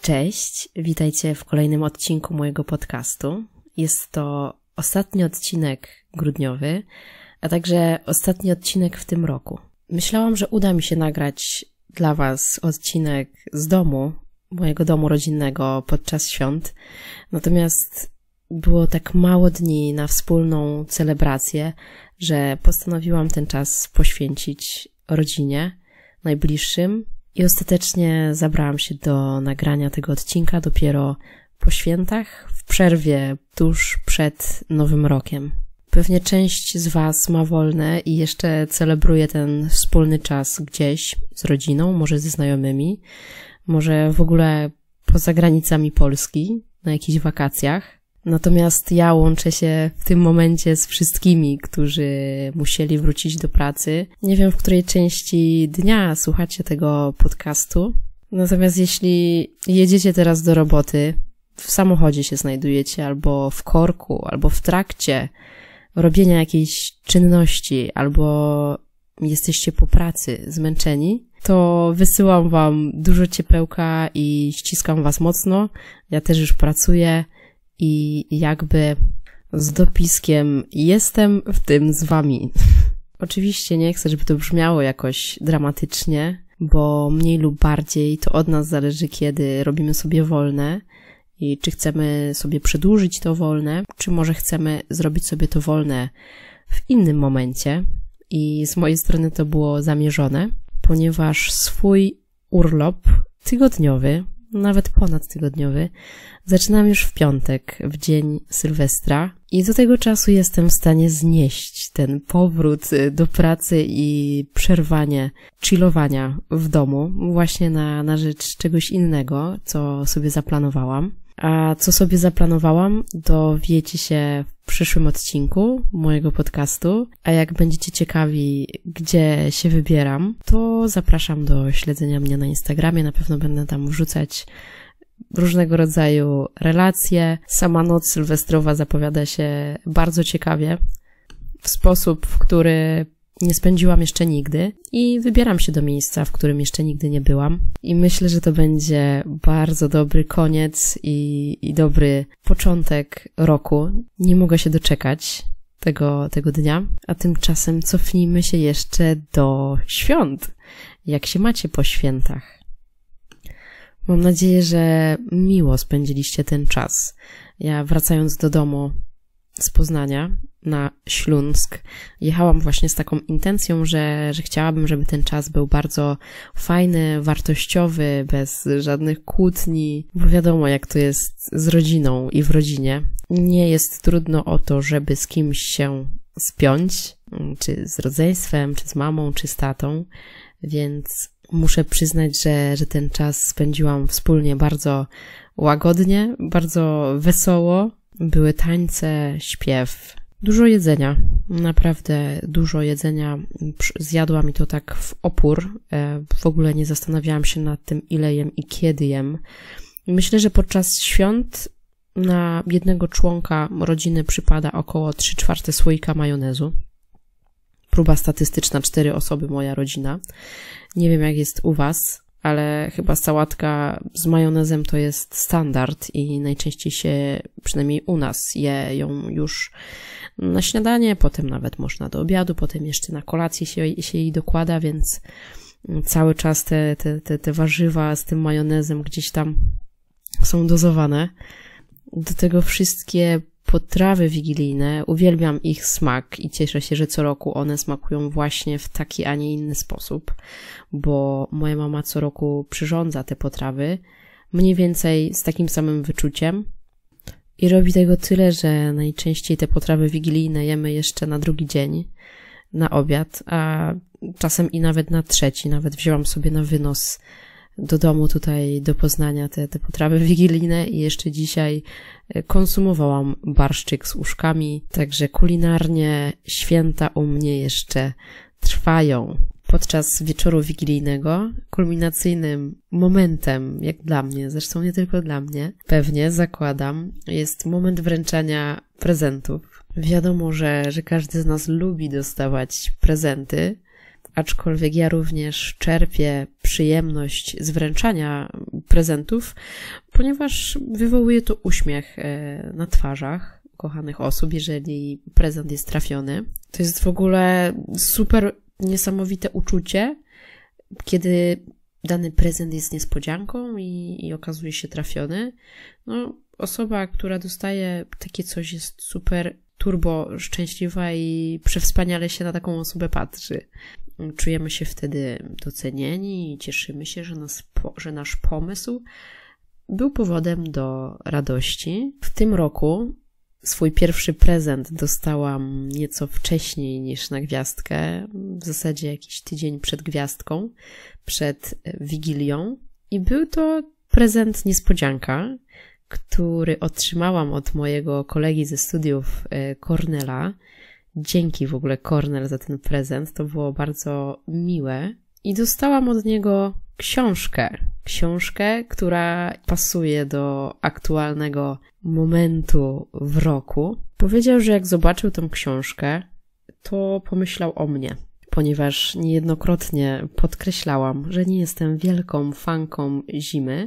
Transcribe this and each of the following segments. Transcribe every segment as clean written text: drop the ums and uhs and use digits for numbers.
Cześć, witajcie w kolejnym odcinku mojego podcastu. Jest to ostatni odcinek grudniowy, a także ostatni odcinek w tym roku. Myślałam, że uda mi się nagrać dla Was odcinek z domu, mojego domu rodzinnego podczas świąt, natomiast było tak mało dni na wspólną celebrację, że postanowiłam ten czas poświęcić rodzinie, najbliższym i ostatecznie zabrałam się do nagrania tego odcinka dopiero po świętach, w przerwie tuż przed Nowym Rokiem. Pewnie część z Was ma wolne i jeszcze celebruje ten wspólny czas gdzieś z rodziną, może ze znajomymi, może w ogóle poza granicami Polski, na jakichś wakacjach. Natomiast ja łączę się w tym momencie z wszystkimi, którzy musieli wrócić do pracy. Nie wiem, w której części dnia słuchacie tego podcastu. Natomiast jeśli jedziecie teraz do roboty, w samochodzie się znajdujecie, albo w korku, albo w trakcie robienia jakiejś czynności, albo jesteście po pracy zmęczeni, to wysyłam Wam dużo ciepełka i ściskam Was mocno. Ja też już pracuję i jakby z dopiskiem jestem w tym z Wami. Oczywiście nie chcę, żeby to brzmiało jakoś dramatycznie, bo mniej lub bardziej to od nas zależy, kiedy robimy sobie wolne i czy chcemy sobie przedłużyć to wolne, czy może chcemy zrobić sobie to wolne w innym momencie. I z mojej strony to było zamierzone, ponieważ swój urlop tygodniowy, nawet ponadtygodniowy, zaczynam już w piątek, w dzień Sylwestra i do tego czasu jestem w stanie znieść ten powrót do pracy i przerwanie, chillowania w domu właśnie na rzecz czegoś innego, co sobie zaplanowałam. A co sobie zaplanowałam, dowiecie się w przyszłym odcinku mojego podcastu, a jak będziecie ciekawi, gdzie się wybieram, to zapraszam do śledzenia mnie na Instagramie, na pewno będę tam wrzucać różnego rodzaju relacje. Sama noc sylwestrowa zapowiada się bardzo ciekawie, w sposób, w który nie spędziłam jeszcze nigdy i wybieram się do miejsca, w którym jeszcze nigdy nie byłam. I myślę, że to będzie bardzo dobry koniec i dobry początek roku. Nie mogę się doczekać tego dnia, a tymczasem cofnijmy się jeszcze do świąt. Jak się macie po świętach? Mam nadzieję, że miło spędziliście ten czas. Ja wracając do domu z Poznania na Śląsk, jechałam właśnie z taką intencją, że chciałabym, żeby ten czas był bardzo fajny, wartościowy, bez żadnych kłótni, bo wiadomo, jak to jest z rodziną i w rodzinie. Nie jest trudno o to, żeby z kimś się spiąć, czy z rodzeństwem, czy z mamą, czy z tatą, więc muszę przyznać, że ten czas spędziłam wspólnie bardzo łagodnie, bardzo wesoło. Były tańce, śpiew, dużo jedzenia, naprawdę dużo jedzenia. Zjadłam i to tak w opór. W ogóle nie zastanawiałam się nad tym, ile jem i kiedy jem. Myślę, że podczas świąt na jednego członka rodziny przypada około 3/4 słoika majonezu. Próba statystyczna, 4 osoby moja rodzina. Nie wiem, jak jest u Was, ale chyba sałatka z majonezem to jest standard i najczęściej się, przynajmniej u nas, je ją już na śniadanie, potem nawet można do obiadu, potem jeszcze na kolację się jej dokłada, więc cały czas te warzywa z tym majonezem gdzieś tam są dozowane. Do tego wszystkie potrawy wigilijne, uwielbiam ich smak i cieszę się, że co roku one smakują właśnie w taki, a nie inny sposób, bo moja mama co roku przyrządza te potrawy mniej więcej z takim samym wyczuciem i robi tego tyle, że najczęściej te potrawy wigilijne jemy jeszcze na drugi dzień, na obiad, a czasem i nawet na trzeci. Nawet wzięłam sobie na wynos do domu tutaj, do Poznania te potrawy wigilijne i jeszcze dzisiaj konsumowałam barszczyk z uszkami, także kulinarnie święta u mnie jeszcze trwają. Podczas wieczoru wigilijnego kulminacyjnym momentem, jak dla mnie, zresztą nie tylko dla mnie, pewnie zakładam, jest moment wręczania prezentów. Wiadomo, że każdy z nas lubi dostawać prezenty, aczkolwiek ja również czerpię przyjemność z wręczania prezentów, ponieważ wywołuje to uśmiech na twarzach kochanych osób, jeżeli prezent jest trafiony. To jest w ogóle super niesamowite uczucie, kiedy dany prezent jest niespodzianką i okazuje się trafiony. No, osoba, która dostaje takie coś, jest super turbo szczęśliwa i przewspaniale się na taką osobę patrzy. Czujemy się wtedy docenieni i cieszymy się, że nasz pomysł był powodem do radości. W tym roku swój pierwszy prezent dostałam nieco wcześniej niż na gwiazdkę, w zasadzie jakiś tydzień przed gwiazdką, przed Wigilią. I był to prezent niespodzianka, który otrzymałam od mojego kolegi ze studiów Cornela. Dzięki w ogóle Cornel za ten prezent, to było bardzo miłe. I dostałam od niego książkę, która pasuje do aktualnego momentu w roku. Powiedział, że jak zobaczył tą książkę, to pomyślał o mnie, ponieważ niejednokrotnie podkreślałam, że nie jestem wielką fanką zimy,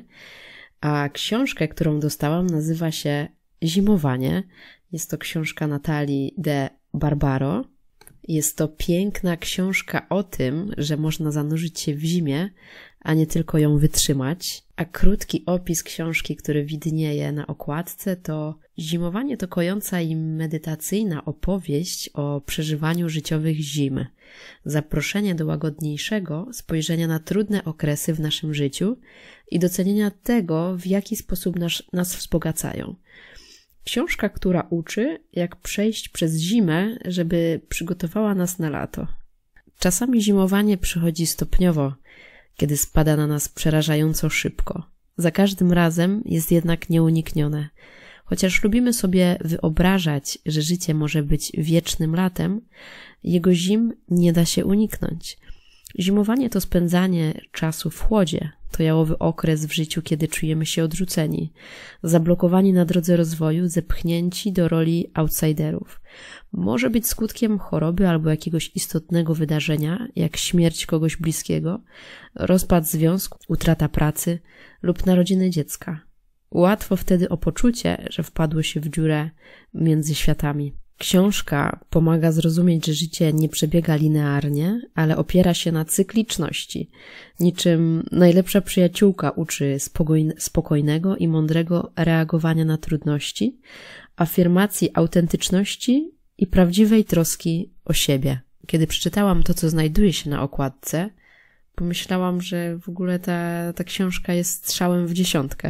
a książkę, którą dostałam, nazywa się Zimowanie. Jest to książka Natalii de Barbaro. Jest to piękna książka o tym, że można zanurzyć się w zimie, a nie tylko ją wytrzymać. A krótki opis książki, który widnieje na okładce, to Zimowanie to kojąca i medytacyjna opowieść o przeżywaniu życiowych zim. Zaproszenie do łagodniejszego spojrzenia na trudne okresy w naszym życiu i docenienia tego, w jaki sposób nas wzbogacają. Książka, która uczy, jak przejść przez zimę, żeby przygotowała nas na lato. Czasami zimowanie przychodzi stopniowo, kiedy spada na nas przerażająco szybko. Za każdym razem jest jednak nieuniknione. Chociaż lubimy sobie wyobrażać, że życie może być wiecznym latem, jego zim nie da się uniknąć. Zimowanie to spędzanie czasu w chłodzie, to jałowy okres w życiu, kiedy czujemy się odrzuceni, zablokowani na drodze rozwoju, zepchnięci do roli outsiderów. Może być skutkiem choroby albo jakiegoś istotnego wydarzenia, jak śmierć kogoś bliskiego, rozpad związku, utrata pracy lub narodziny dziecka. Łatwo wtedy o poczucie, że wpadło się w dziurę między światami. Książka pomaga zrozumieć, że życie nie przebiega linearnie, ale opiera się na cykliczności. Niczym najlepsza przyjaciółka uczy spokojnego i mądrego reagowania na trudności, afirmacji autentyczności i prawdziwej troski o siebie. Kiedy przeczytałam to, co znajduje się na okładce, pomyślałam, że w ogóle ta książka jest strzałem w dziesiątkę.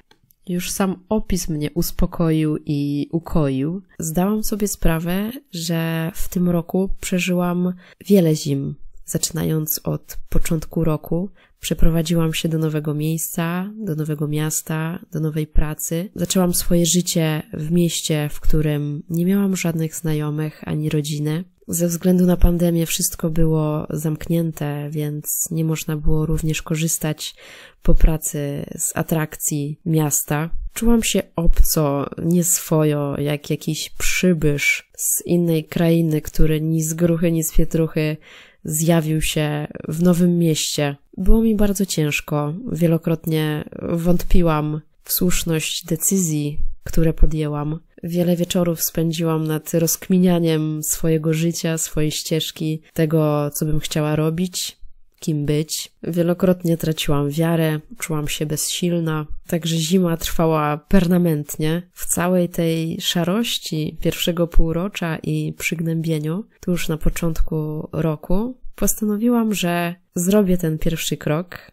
Już sam opis mnie uspokoił i ukoił. Zdałam sobie sprawę, że w tym roku przeżyłam wiele zim. Zaczynając od początku roku, przeprowadziłam się do nowego miejsca, do nowego miasta, do nowej pracy. Zaczęłam swoje życie w mieście, w którym nie miałam żadnych znajomych ani rodziny. Ze względu na pandemię wszystko było zamknięte, więc nie można było również korzystać po pracy z atrakcji miasta. Czułam się obco, nieswojo, jak jakiś przybysz z innej krainy, który ni z gruchy, ni z pietruchy zjawił się w nowym mieście. Było mi bardzo ciężko. Wielokrotnie wątpiłam w słuszność decyzji, które podjęłam. Wiele wieczorów spędziłam nad rozkminianiem swojego życia, swojej ścieżki, tego, co bym chciała robić, kim być. Wielokrotnie traciłam wiarę, czułam się bezsilna, także zima trwała permanentnie. W całej tej szarości pierwszego półrocza i przygnębieniu, tuż na początku roku, postanowiłam, że zrobię ten pierwszy krok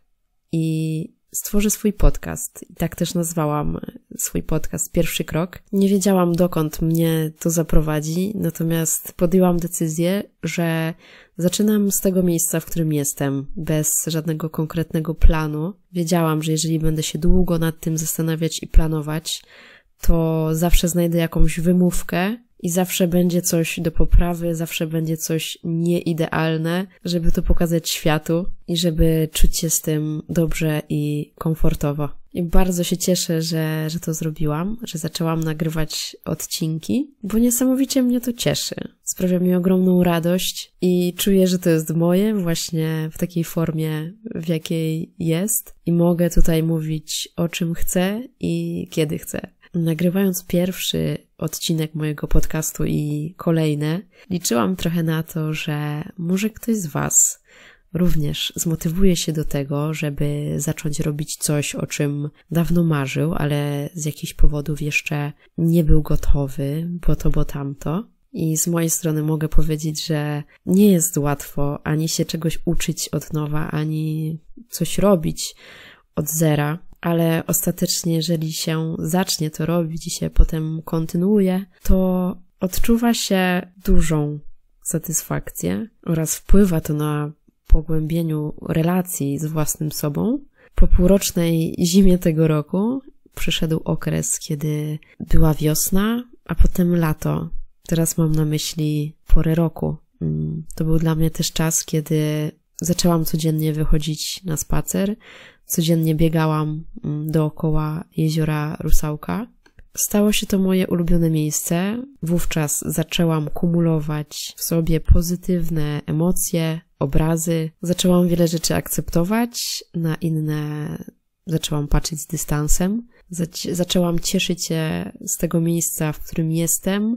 i stworzę swój podcast. I tak też nazwałam swój podcast Pierwszy Krok. Nie wiedziałam, dokąd mnie to zaprowadzi, natomiast podjęłam decyzję, że zaczynam z tego miejsca, w którym jestem, bez żadnego konkretnego planu. Wiedziałam, że jeżeli będę się długo nad tym zastanawiać i planować, to zawsze znajdę jakąś wymówkę i zawsze będzie coś do poprawy, zawsze będzie coś nieidealne, żeby to pokazać światu i żeby czuć się z tym dobrze i komfortowo. I bardzo się cieszę, że to zrobiłam, że zaczęłam nagrywać odcinki, bo niesamowicie mnie to cieszy. Sprawia mi ogromną radość i czuję, że to jest moje właśnie w takiej formie, w jakiej jest. I mogę tutaj mówić o czym chcę i kiedy chcę. Nagrywając pierwszy odcinek mojego podcastu i kolejne, liczyłam trochę na to, że może ktoś z Was również zmotywuje się do tego, żeby zacząć robić coś, o czym dawno marzył, ale z jakichś powodów jeszcze nie był gotowy, bo to, bo tamto. I z mojej strony mogę powiedzieć, że nie jest łatwo ani się czegoś uczyć od nowa, ani coś robić od zera, ale ostatecznie, jeżeli się zacznie to robić i się potem kontynuuje, to odczuwa się dużą satysfakcję oraz wpływa to na pogłębieniu relacji z własnym sobą. Po półrocznej zimie tego roku przyszedł okres, kiedy była wiosna, a potem lato. Teraz mam na myśli porę roku. To był dla mnie też czas, kiedy zaczęłam codziennie wychodzić na spacer. Codziennie biegałam dookoła jeziora Rusałka. Stało się to moje ulubione miejsce. Wówczas zaczęłam kumulować w sobie pozytywne emocje, obrazy. Zaczęłam wiele rzeczy akceptować, na inne zaczęłam patrzeć z dystansem. Zaczęłam cieszyć się z tego miejsca, w którym jestem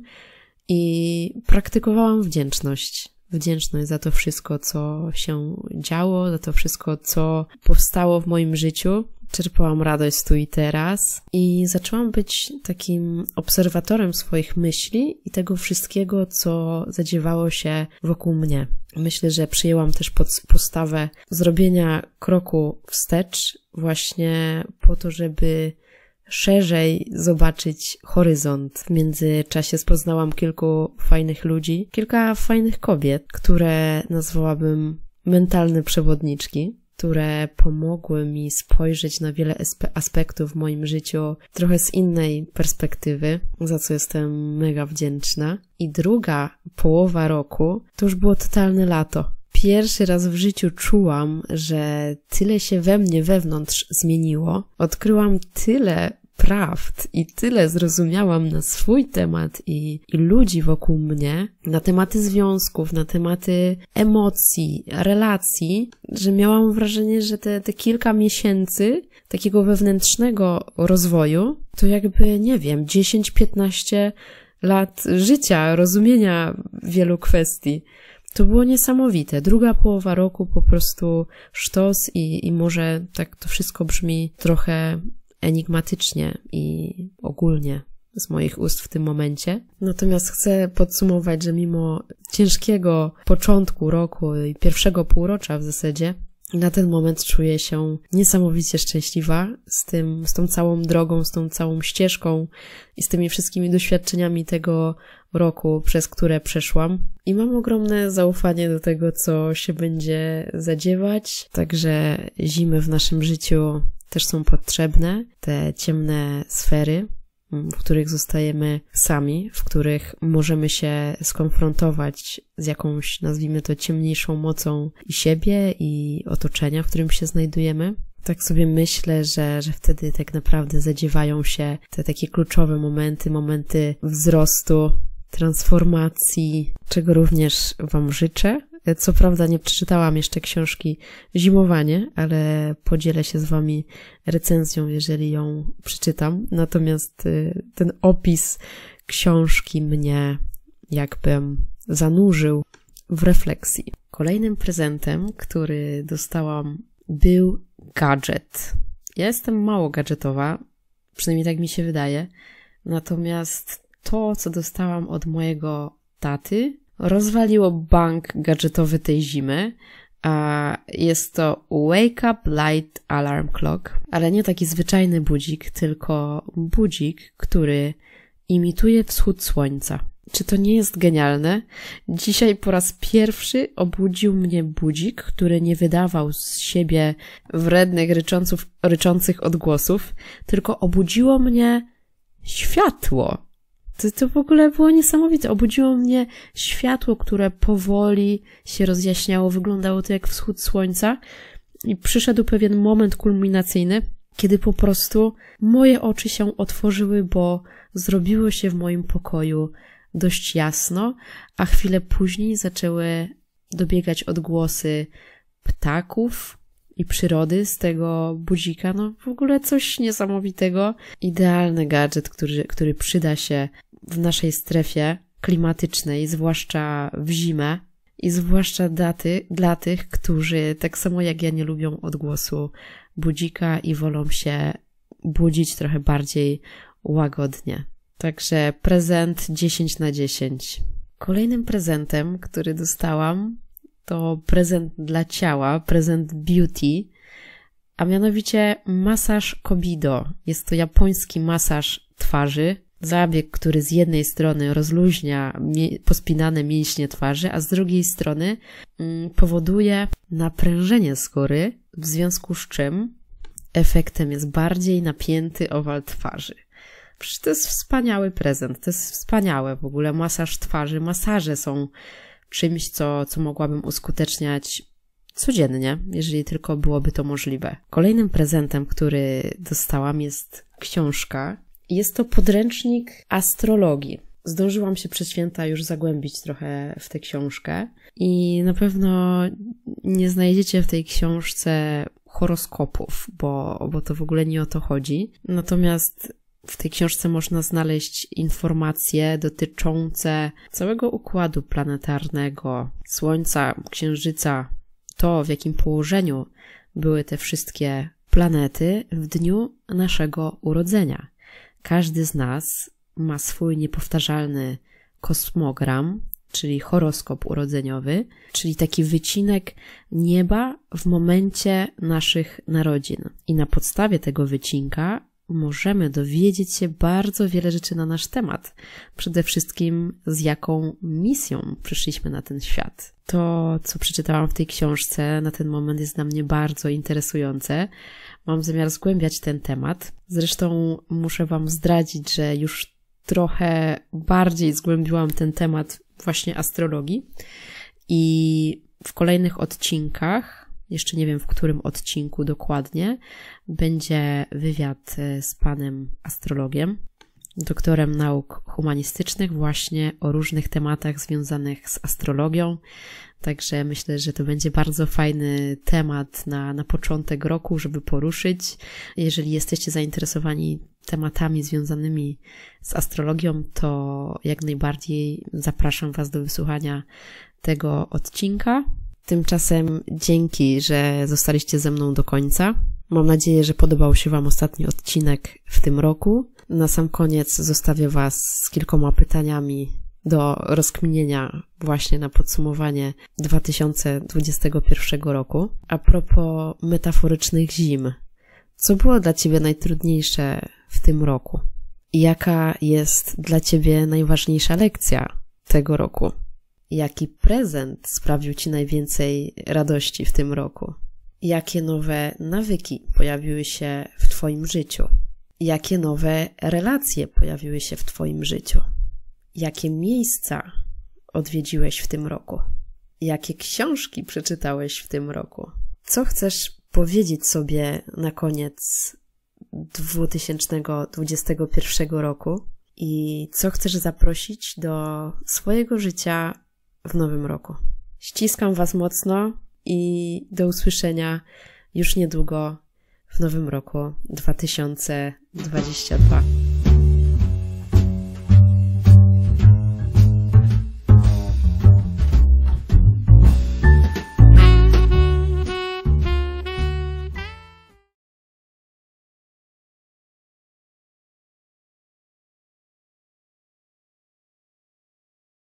i praktykowałam wdzięczność. Wdzięczność za to wszystko, co się działo, za to wszystko, co powstało w moim życiu. Czerpałam radość tu i teraz i zaczęłam być takim obserwatorem swoich myśli i tego wszystkiego, co zadziewało się wokół mnie. Myślę, że przyjęłam też postawę zrobienia kroku wstecz właśnie po to, żeby szerzej zobaczyć horyzont. W międzyczasie poznałam kilku fajnych ludzi, kilka fajnych kobiet, które nazwałabym mentalne przewodniczki, które pomogły mi spojrzeć na wiele aspektów w moim życiu trochę z innej perspektywy, za co jestem mega wdzięczna. I druga połowa roku to już było totalne lato. Pierwszy raz w życiu czułam, że tyle się we mnie wewnątrz zmieniło. Odkryłam tyle prawd i tyle zrozumiałam na swój temat i ludzi wokół mnie, na tematy związków, na tematy emocji, relacji, że miałam wrażenie, że te kilka miesięcy takiego wewnętrznego rozwoju to jakby, nie wiem, 10-15 lat życia, rozumienia wielu kwestii. To było niesamowite. Druga połowa roku po prostu sztos i może tak to wszystko brzmi trochę enigmatycznie i ogólnie z moich ust w tym momencie. Natomiast chcę podsumować, że mimo ciężkiego początku roku i pierwszego półrocza w zasadzie, na ten moment czuję się niesamowicie szczęśliwa z tą całą drogą, z tą całą ścieżką i z tymi wszystkimi doświadczeniami tego roku, przez które przeszłam. I mam ogromne zaufanie do tego, co się będzie zadziewać. Także zimy w naszym życiu też są potrzebne. Te ciemne sfery, w których zostajemy sami, w których możemy się skonfrontować z jakąś, nazwijmy to, ciemniejszą mocą i siebie, i otoczenia, w którym się znajdujemy. Tak sobie myślę, że wtedy tak naprawdę zadziewają się te takie kluczowe momenty wzrostu, transformacji, czego również Wam życzę. Co prawda nie przeczytałam jeszcze książki Zimowanie, ale podzielę się z Wami recenzją, jeżeli ją przeczytam. Natomiast ten opis książki mnie jakby zanurzył w refleksji. Kolejnym prezentem, który dostałam, był gadżet. Ja jestem mało gadżetowa, przynajmniej tak mi się wydaje. Natomiast to, co dostałam od mojego taty, rozwaliło bank gadżetowy tej zimy, a jest to Wake Up Light Alarm Clock, ale nie taki zwyczajny budzik, tylko budzik, który imituje wschód słońca. Czy to nie jest genialne? Dzisiaj po raz pierwszy obudził mnie budzik, który nie wydawał z siebie wrednych, ryczących odgłosów, tylko obudziło mnie światło. To w ogóle było niesamowite. Obudziło mnie światło, które powoli się rozjaśniało. Wyglądało to jak wschód słońca i przyszedł pewien moment kulminacyjny, kiedy po prostu moje oczy się otworzyły, bo zrobiło się w moim pokoju dość jasno, a chwilę później zaczęły dobiegać odgłosy ptaków i przyrody z tego budzika. No w ogóle coś niesamowitego. Idealny gadżet, który przyda się w naszej strefie klimatycznej, zwłaszcza w zimę i zwłaszcza dla tych, którzy tak samo jak ja nie lubią odgłosu budzika i wolą się budzić trochę bardziej łagodnie. Także prezent 10 na 10. Kolejnym prezentem, który dostałam, to prezent dla ciała, prezent beauty, a mianowicie masaż Kobido. Jest to japoński masaż twarzy, zabieg, który z jednej strony rozluźnia pospinane mięśnie twarzy, a z drugiej strony powoduje naprężenie skóry, w związku z czym efektem jest bardziej napięty owal twarzy. Przecież to jest wspaniały prezent, to jest wspaniałe w ogóle, masaż twarzy, masaże są czymś, co mogłabym uskuteczniać codziennie, jeżeli tylko byłoby to możliwe. Kolejnym prezentem, który dostałam, jest książka. Jest to podręcznik astrologii. Zdążyłam się przez święta już zagłębić trochę w tę książkę i na pewno nie znajdziecie w tej książce horoskopów, bo to w ogóle nie o to chodzi. Natomiast w tej książce można znaleźć informacje dotyczące całego układu planetarnego, Słońca, Księżyca, to w jakim położeniu były te wszystkie planety w dniu naszego urodzenia. Każdy z nas ma swój niepowtarzalny kosmogram, czyli horoskop urodzeniowy, czyli taki wycinek nieba w momencie naszych narodzin. I na podstawie tego wycinka możemy dowiedzieć się bardzo wiele rzeczy na nasz temat. Przede wszystkim z jaką misją przyszliśmy na ten świat. To, co przeczytałam w tej książce na ten moment jest dla mnie bardzo interesujące. Mam zamiar zgłębiać ten temat. Zresztą muszę Wam zdradzić, że już trochę bardziej zgłębiłam ten temat właśnie astrologii i w kolejnych odcinkach, jeszcze nie wiem w którym odcinku dokładnie, będzie wywiad z panem astrologiem, doktorem nauk humanistycznych właśnie o różnych tematach związanych z astrologią. Także myślę, że to będzie bardzo fajny temat na początek roku, żeby poruszyć. Jeżeli jesteście zainteresowani tematami związanymi z astrologią, to jak najbardziej zapraszam Was do wysłuchania tego odcinka. Tymczasem dzięki, że zostaliście ze mną do końca. Mam nadzieję, że podobał się Wam ostatni odcinek w tym roku. Na sam koniec zostawię Was z kilkoma pytaniami do rozkminienia właśnie na podsumowanie 2021 roku. A propos metaforycznych zim, co było dla Ciebie najtrudniejsze w tym roku? I jaka jest dla Ciebie najważniejsza lekcja tego roku? Jaki prezent sprawił Ci najwięcej radości w tym roku? Jakie nowe nawyki pojawiły się w Twoim życiu? Jakie nowe relacje pojawiły się w Twoim życiu? Jakie miejsca odwiedziłeś w tym roku? Jakie książki przeczytałeś w tym roku? Co chcesz powiedzieć sobie na koniec 2021 roku? I co chcesz zaprosić do swojego życia w nowym roku? Ściskam Was mocno i do usłyszenia już niedługo w nowym roku 2022.